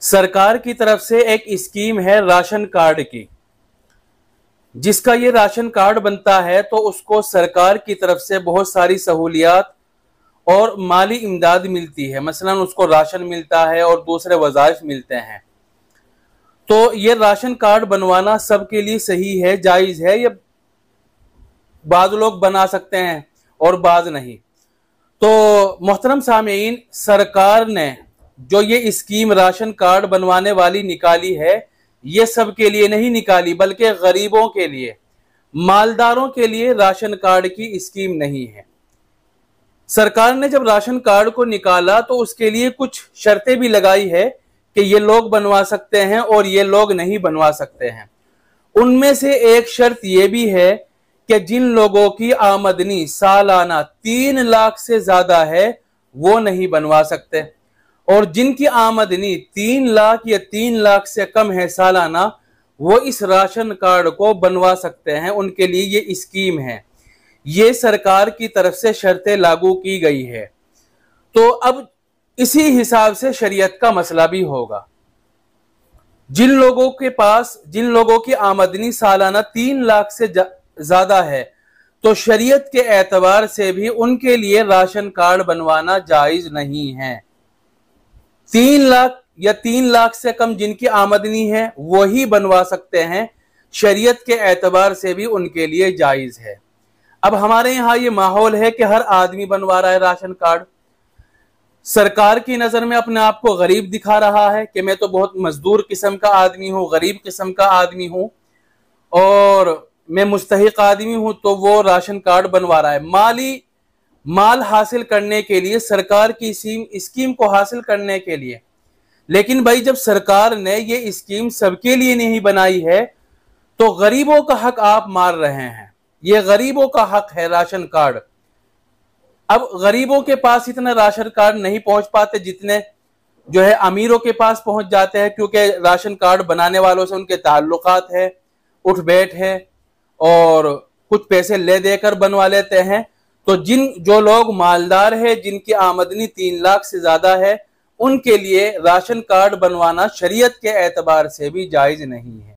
सरकार की तरफ से एक स्कीम है राशन कार्ड की। जिसका ये राशन कार्ड बनता है तो उसको सरकार की तरफ से बहुत सारी सहूलियात और माली इमदाद मिलती है। मसलन उसको राशन मिलता है और दूसरे वज़ाइफ मिलते हैं। तो ये राशन कार्ड बनवाना सबके लिए सही है, जायज़ है। ये बाज़ लोग बना सकते हैं और बाज़ नहीं। तो मोहतरम सामीन, सरकार ने जो ये स्कीम राशन कार्ड बनवाने वाली निकाली है, ये सबके लिए नहीं निकाली बल्कि गरीबों के लिए, मालदारों के लिए राशन कार्ड की स्कीम नहीं है। सरकार ने जब राशन कार्ड को निकाला तो उसके लिए कुछ शर्तें भी लगाई है कि ये लोग बनवा सकते हैं और ये लोग नहीं बनवा सकते हैं। उनमें से एक शर्त यह भी है कि जिन लोगों की आमदनी सालाना 3 लाख से ज्यादा है वो नहीं बनवा सकते, और जिनकी आमदनी 3 लाख या 3 लाख से कम है सालाना, वो इस राशन कार्ड को बनवा सकते हैं। उनके लिए ये स्कीम है। ये सरकार की तरफ से शर्तें लागू की गई है। तो अब इसी हिसाब से शरीयत का मसला भी होगा। जिन लोगों की आमदनी सालाना 3 लाख से ज्यादा है, तो शरीयत के एतबार से भी उनके लिए राशन कार्ड बनवाना जायज नहीं है। 3 लाख या 3 लाख से कम जिनकी आमदनी है वही बनवा सकते हैं। शरीयत के एतबार से भी उनके लिए जायज है। अब हमारे यहाँ ये माहौल है कि हर आदमी बनवा रहा है राशन कार्ड। सरकार की नजर में अपने आप को गरीब दिखा रहा है कि मैं तो बहुत मजदूर किस्म का आदमी हूँ, गरीब किस्म का आदमी हूँ और मैं मुस्तहिक आदमी हूँ, तो वो राशन कार्ड बनवा रहा है माल हासिल करने के लिए, सरकार की स्कीम को हासिल करने के लिए। लेकिन भाई, जब सरकार ने ये स्कीम सबके लिए नहीं बनाई है तो गरीबों का हक आप मार रहे हैं। ये गरीबों का हक है राशन कार्ड। अब गरीबों के पास इतना राशन कार्ड नहीं पहुंच पाते जितने जो है अमीरों के पास पहुंच जाते हैं, क्योंकि राशन कार्ड बनाने वालों से उनके ताल्लुकात है, उठ बैठ है और कुछ पैसे ले देकर बनवा लेते हैं। तो जो लोग मालदार है, जिनकी आमदनी 3 लाख से ज्यादा है, उनके लिए राशन कार्ड बनवाना शरीयत के एतबार से भी जायज नहीं है।